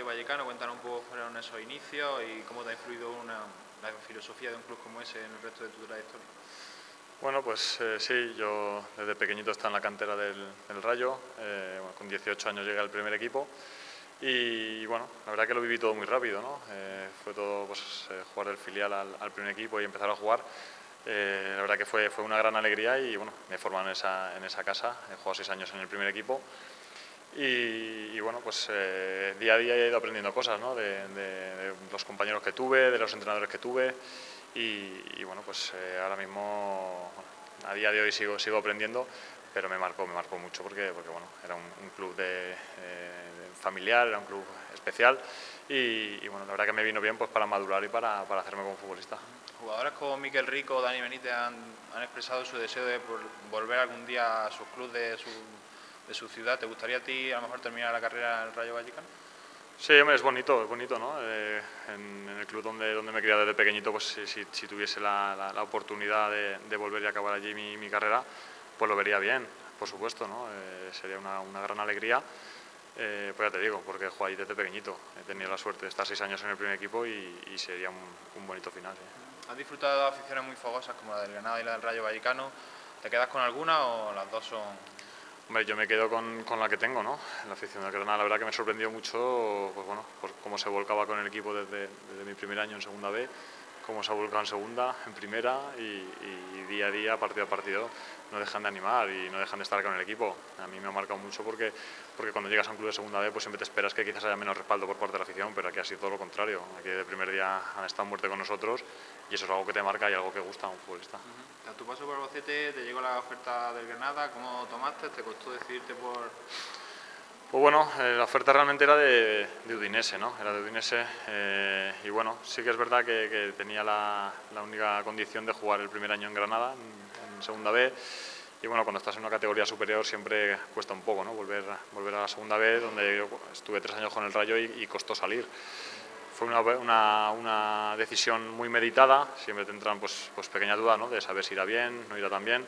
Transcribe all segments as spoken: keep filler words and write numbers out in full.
Vallecano. Cuéntanos un poco fueron esos inicios y cómo te ha influido una, la filosofía de un club como ese en el resto de tu trayectoria. Bueno, pues eh, sí, yo desde pequeñito estaba en la cantera del, del Rayo, eh, bueno, con dieciocho años llegué al primer equipo y bueno, la verdad que lo viví todo muy rápido, ¿no? Eh, fue todo pues, eh, jugar del filial al, al primer equipo y empezar a jugar. Eh, la verdad que fue, fue una gran alegría y bueno, me he formado en esa, en esa casa, he jugado seis años en el primer equipo y, y bueno, pues eh, día a día he ido aprendiendo cosas, ¿no? de, de, de los compañeros que tuve, de los entrenadores que tuve y, y bueno, pues eh, ahora mismo, bueno, a día de hoy sigo, sigo aprendiendo, pero me marcó, me marcó mucho porque, porque bueno, era un, un club de, eh, familiar, era un club especial y, y bueno, la verdad que me vino bien pues para madurar y para, para hacerme como futbolista. Jugadores como Miquel Rico o Dani Benítez han, han expresado su deseo de volver algún día a sus clubes de su, de su ciudad. ¿Te gustaría a ti a lo mejor terminar la carrera en el Rayo Vallecano? Sí, hombre, es bonito, es bonito, ¿no? Eh, en, en el club donde, donde me he criado desde pequeñito, pues si, si, si tuviese la, la, la oportunidad de, de volver y acabar allí mi, mi carrera, pues lo vería bien, por supuesto, ¿no? Eh, sería una, una gran alegría, eh, pues ya te digo, porque he jugado allí desde pequeñito. He tenido la suerte de estar seis años en el primer equipo y, y sería un, un bonito final. ¿Sí? ¿Has disfrutado de aficiones muy fogosas como la del Granada y la del Rayo Vallecano? ¿Te quedas con alguna o las dos son...? Hombre, yo me quedo con, con la que tengo, ¿no? La afición del Granada, la verdad que me sorprendió mucho, pues bueno, por cómo se volcaba con el equipo desde, desde mi primer año en Segunda B, cómo se ha volcado en Segunda, en Primera y, y día a día, partido a partido, no dejan de animar y no dejan de estar con el equipo. A mí me ha marcado mucho porque, porque cuando llegas a un club de Segunda B, pues siempre te esperas que quizás haya menos respaldo por parte de la afición, pero aquí ha sido todo lo contrario. Aquí desde el primer día han estado en muerte con nosotros y eso es algo que te marca y algo que gusta a un futbolista. Uh-huh. A tu paso por Albacete te llegó la oferta del Granada, ¿cómo tomaste? ¿Te costó decidirte por...? Pues bueno, eh, la oferta realmente era de, de Udinese, ¿no? Era de Udinese eh, y bueno, sí que es verdad que, que tenía la, la única condición de jugar el primer año en Granada, en, en Segunda B, y bueno, cuando estás en una categoría superior siempre cuesta un poco, ¿no? Volver, volver a la Segunda B, donde yo estuve tres años con el Rayo y, y costó salir. Fue una, una, una decisión muy meditada, siempre tendrán pues, pues pequeña duda, ¿no? De saber si irá bien, no irá tan bien.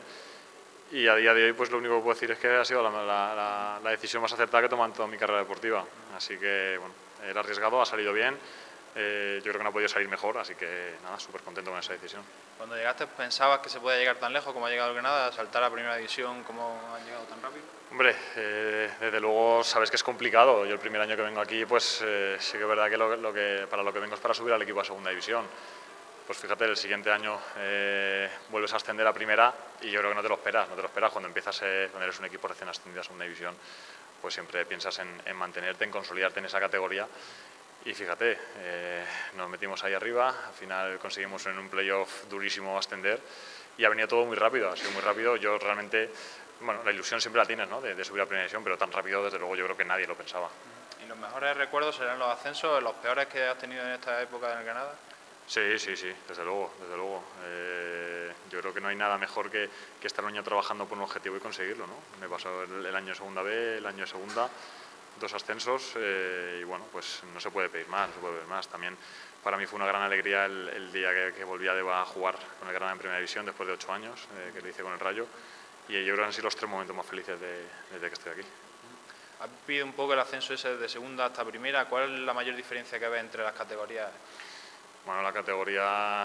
Y a día de hoy pues lo único que puedo decir es que ha sido la, la, la, la decisión más acertada que he tomado en toda mi carrera deportiva. Así que bueno, era arriesgado, ha salido bien. Eh, yo creo que no ha podido salir mejor, así que nada, súper contento con esa decisión. Cuando llegaste, ¿pensabas que se podía llegar tan lejos como ha llegado el Granada, saltar a Primera División, cómo han llegado tan rápido? Hombre, eh, desde luego sabes que es complicado. Yo el primer año que vengo aquí, pues eh, sí que es verdad que, lo, lo que para lo que vengo es para subir al equipo a Segunda División. Pues fíjate, el siguiente año eh, vuelves a ascender a Primera y yo creo que no te lo esperas, no te lo esperas cuando empiezas, eh, cuando eres un equipo recién ascendido a Segunda División, pues siempre piensas en, en mantenerte, en consolidarte en esa categoría. Y fíjate, eh, nos metimos ahí arriba, al final conseguimos en un playoff durísimo ascender y ha venido todo muy rápido, ha sido muy rápido. Yo realmente, bueno, la ilusión siempre la tienes, ¿no? De, de subir a Primera División, pero tan rápido desde luego yo creo que nadie lo pensaba. ¿Y los mejores recuerdos serán los ascensos, los peores que has tenido en esta época en el Granada? Sí, sí, sí, desde luego, desde luego. Eh, yo creo que no hay nada mejor que, que estar un año trabajando por un objetivo y conseguirlo, ¿no? Me pasó el, el año de Segunda B, el año de Segunda, dos ascensos eh, y bueno, pues no se puede pedir más, no se puede pedir más. También para mí fue una gran alegría el, el día que, que volví a jugar con el Granada en Primera División después de ocho años, eh, que lo hice con el Rayo, y yo creo que han sido los tres momentos más felices de, desde que estoy aquí. Has vivido un poco el ascenso ese de Segunda hasta Primera. ¿Cuál es la mayor diferencia que ves entre las categorías? Bueno, la categoría,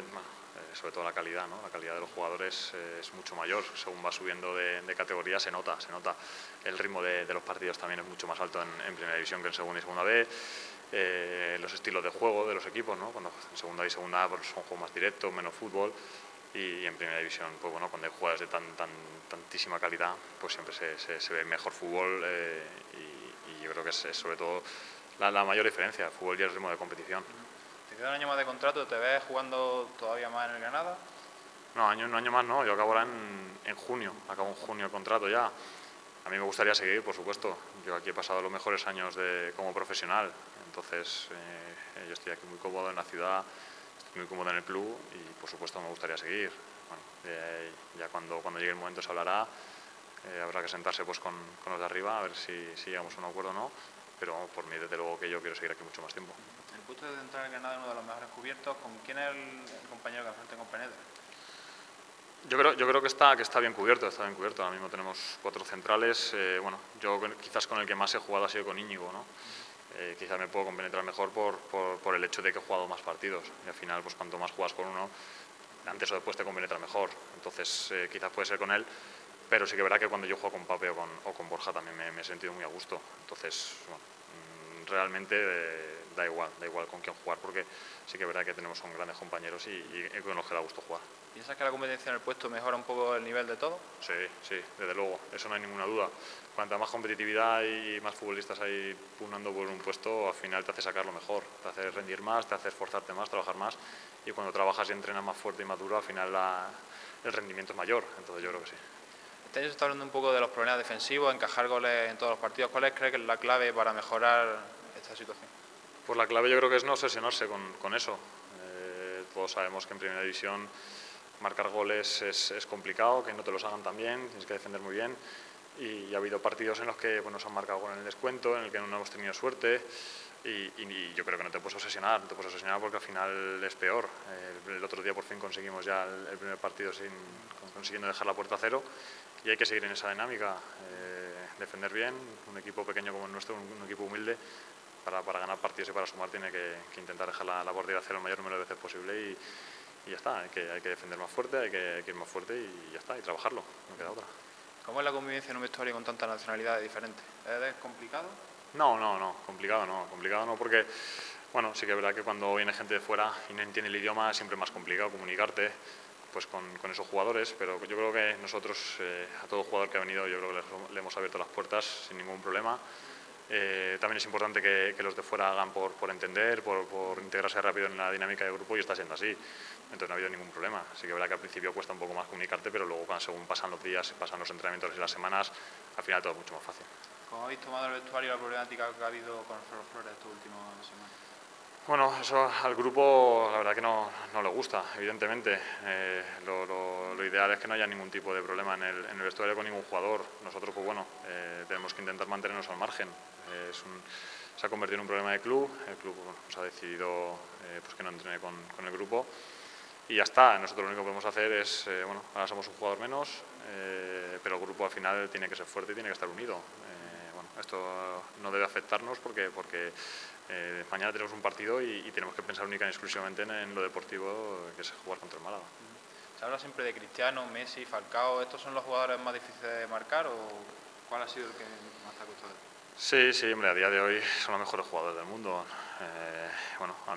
sobre todo la calidad, ¿no? La calidad de los jugadores es mucho mayor. Según va subiendo de, de categoría se nota, se nota. El ritmo de, de los partidos también es mucho más alto en, en Primera División que en Segunda y Segunda B. Eh, los estilos de juego de los equipos, ¿no? Cuando en Segunda y Segunda pues, son juegos más directos, menos fútbol. Y, y en Primera División, pues bueno, cuando hay jugadores de tan, tan, tantísima calidad, pues siempre se, se, se ve mejor fútbol eh, y, y yo creo que es, es sobre todo la, la mayor diferencia, el fútbol y el ritmo de competición. ¿Te queda un año más de contrato? ¿Te ves jugando todavía más en el Granada? No, año, un año más no, yo acabo ahora en, en junio, acabo en junio el contrato ya. A mí me gustaría seguir, por supuesto. Yo aquí he pasado los mejores años de, como profesional, entonces eh, yo estoy aquí muy cómodo en la ciudad, estoy muy cómodo en el club y por supuesto me gustaría seguir. Bueno, eh, ya cuando, cuando llegue el momento se hablará, eh, habrá que sentarse pues, con, con los de arriba a ver si, si llegamos a un acuerdo o no, pero por mí desde luego que yo quiero seguir aquí mucho más tiempo. El puesto de entrar en Granada es uno de los mejores cubiertos. ¿Con quién es el, el compañero que enfrenta con Penedra? Yo creo, yo creo que está, que está bien cubierto, está bien cubierto. Ahora mismo tenemos cuatro centrales. Eh, bueno, yo quizás con el que más he jugado ha sido con Íñigo, ¿no? eh, quizás me puedo compenetrar mejor por, por, por el hecho de que he jugado más partidos. Y al final, pues cuanto más juegas con uno, antes o después te compenetra mejor. Entonces, eh, quizás puede ser con él, pero sí que verá que cuando yo juego con Pape o con, o con Borja también me, me he sentido muy a gusto. Entonces, bueno, realmente eh, da igual, da igual con quién jugar, porque sí que verá que tenemos son grandes compañeros y, y, y con los que da gusto jugar. ¿Piensas que la competencia en el puesto mejora un poco el nivel de todo? Sí, sí, desde luego, eso no hay ninguna duda. Cuanta más competitividad y más futbolistas hay pugnando por un puesto, al final te hace sacar lo mejor, te hace rendir más, te hace esforzarte más, trabajar más, y cuando trabajas y entrenas más fuerte y más duro, al final la, el rendimiento es mayor, entonces yo creo que sí. Este año se está hablando un poco de los problemas defensivos, encajar goles en todos los partidos. ¿Cuál es, crees que es la clave para mejorar esta situación? Pues la clave yo creo que es no obsesionarse con, con eso. Eh, todos sabemos que en Primera División marcar goles es, es complicado, que no te los hagan tan bien, tienes que defender muy bien. Y, y ha habido partidos en los que bueno, nos han marcado gol en el descuento, en el que no hemos tenido suerte. Y, y, y yo creo que no te puedes obsesionar, no te puedes obsesionar porque al final es peor. Eh, el otro día por fin conseguimos ya el, el primer partido sin, consiguiendo dejar la puerta a cero, y hay que seguir en esa dinámica, eh, defender bien. Un equipo pequeño como el nuestro, un, un equipo humilde, para, para ganar partidos y para sumar tiene que, que intentar dejar la, la portería a cero el mayor número de veces posible, y, y ya está, hay que, hay que defender más fuerte, hay que, hay que ir más fuerte y ya está, y trabajarlo, no queda otra. ¿Cómo es la convivencia en un vestuario con tantas nacionalidades diferentes? ¿Es complicado? No, no, no, complicado no, complicado no, porque bueno, sí que es verdad que cuando viene gente de fuera y no entiende el idioma es siempre más complicado comunicarte pues con, con esos jugadores, pero yo creo que nosotros, eh, a todo jugador que ha venido, yo creo que le, le hemos abierto las puertas sin ningún problema. Eh, también es importante que, que los de fuera hagan por, por entender, por, por integrarse rápido en la dinámica del grupo, y está siendo así. Entonces no ha habido ningún problema. Sí que es verdad que al principio cuesta un poco más comunicarte, pero luego cuando, según pasan los días, pasan los entrenamientos y las semanas, al final todo es mucho más fácil. ¿Cómo habéis tomado el vestuario y la problemática que ha habido con Alfredo Flores estos últimos semanas? Bueno, eso al grupo la verdad que no, no le gusta, evidentemente. Eh, lo, lo, lo ideal es que no haya ningún tipo de problema en el, en el vestuario con ningún jugador. Nosotros, pues bueno, eh, tenemos que intentar mantenernos al margen. Eh, es un, se ha convertido en un problema de club. El club bueno, pues ha decidido eh, pues que no entrene con, con el grupo. Y ya está, nosotros lo único que podemos hacer es, eh, bueno, ahora somos un jugador menos, eh, pero el grupo al final tiene que ser fuerte y tiene que estar unido. Eh, bueno, esto no debe afectarnos porque, porque eh, mañana tenemos un partido y, y tenemos que pensar única y exclusivamente en, en lo deportivo, que es jugar contra el Málaga. Se habla siempre de Cristiano, Messi, Falcao. ¿Estos son los jugadores más difíciles de marcar o cuál ha sido el que más te ha costado? Sí, sí, hombre, a día de hoy son los mejores jugadores del mundo. Eh, bueno, a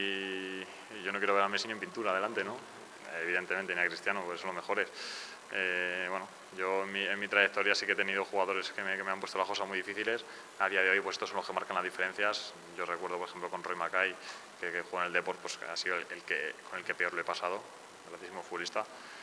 mí yo no quiero ver a Messi ni en pintura adelante, ¿no? Evidentemente, ni a Cristiano, pues son los mejores. Eh, bueno, yo en mi, en mi trayectoria sí que he tenido jugadores que me, que me han puesto las cosas muy difíciles. A día de hoy, pues estos son los que marcan las diferencias. Yo recuerdo, por ejemplo, con Roy Mackay, que, que juega en el Depor, pues ha sido el, el que, con el que peor lo he pasado, grandísimo futbolista.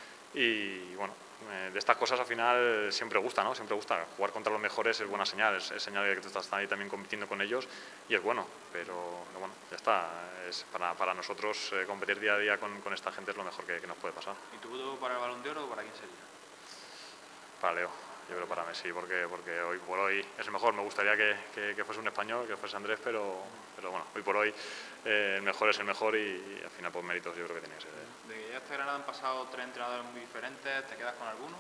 Y bueno, eh, de estas cosas al final siempre gusta, ¿no? Siempre gusta. Jugar contra los mejores es buena señal, es, es señal de que tú estás ahí también compitiendo con ellos y es bueno, pero bueno, ya está. Es para, para nosotros eh, competir día a día con, con esta gente es lo mejor que, que nos puede pasar. ¿Y tu voto para el Balón de Oro o para quién sería? Para Leo, yo creo para Messi, porque, porque hoy por hoy es el mejor. Me gustaría que, que, que fuese un español, que fuese Andrés, pero, pero bueno, hoy por hoy eh, el mejor es el mejor y, y al final por méritos yo creo que tiene que ser. De que ya este Granada han pasado tres entrenadores muy diferentes, ¿te quedas con alguno?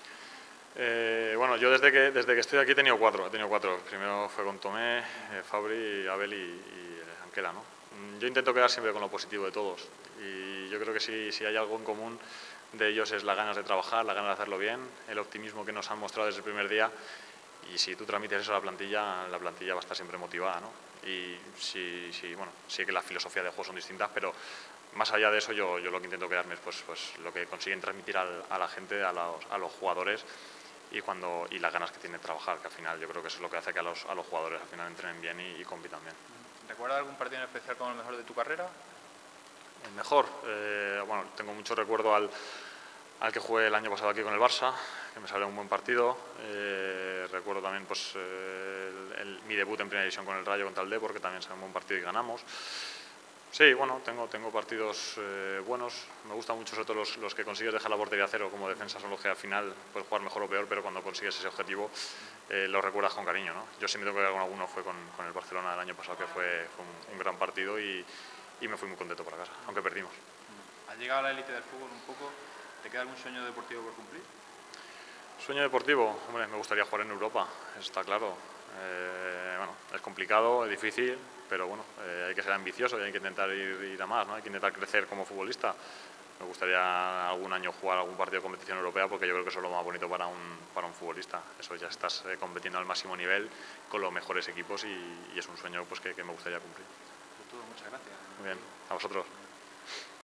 Eh, bueno, yo desde que, desde que estoy aquí he tenido cuatro, he tenido cuatro. Primero fue con Tomé, eh, Fabri, Abel y, y Anquela, ¿no? Yo intento quedar siempre con lo positivo de todos y yo creo que si, si hay algo en común de ellos es las ganas de trabajar, las ganas de hacerlo bien, el optimismo que nos han mostrado desde el primer día, y si tú transmites eso a la plantilla, la plantilla va a estar siempre motivada, ¿no? Y si, si, bueno, sí que las filosofías de juego son distintas, pero más allá de eso yo, yo lo que intento quedarme es pues, pues, lo que consiguen transmitir al, a la gente, a los, a los jugadores y, cuando, y las ganas que tienen de trabajar, que al final yo creo que eso es lo que hace que a los, a los jugadores al final entrenen bien y, y compitan bien. ¿Recuerdas algún partido en especial como el mejor de tu carrera? El mejor, eh, bueno, tengo mucho recuerdo al, al que jugué el año pasado aquí con el Barça, que me salió un buen partido. Eh, recuerdo también pues, eh, el, el, mi debut en Primera División con el Rayo contra el Depor, que también salió un buen partido y ganamos. Sí, bueno, tengo, tengo partidos eh, buenos. Me gustan mucho sobre todo los, los que consigues dejar la portería a cero como defensa, son los que al final puedes jugar mejor o peor, pero cuando consigues ese objetivo eh, lo recuerdas con cariño, ¿no? Yo sí me tengo que quedar con alguno, fue con, con el Barcelona el año pasado, que fue, fue un, un gran partido y, y me fui muy contento para casa, aunque perdimos. ¿Has llegado a la élite del fútbol un poco? ¿Te queda algún sueño deportivo por cumplir? Sueño deportivo, hombre, me gustaría jugar en Europa, eso está claro. Eh, bueno, es complicado, es difícil, pero bueno, eh, hay que ser ambicioso y hay que intentar ir, ir a más, ¿no? Hay que intentar crecer como futbolista. Me gustaría algún año jugar algún partido de competición europea porque yo creo que eso es lo más bonito para un, para un futbolista. Eso ya estás eh, compitiendo al máximo nivel con los mejores equipos y, y es un sueño pues, que, que me gustaría cumplir. Muchas gracias. Muy bien, a vosotros.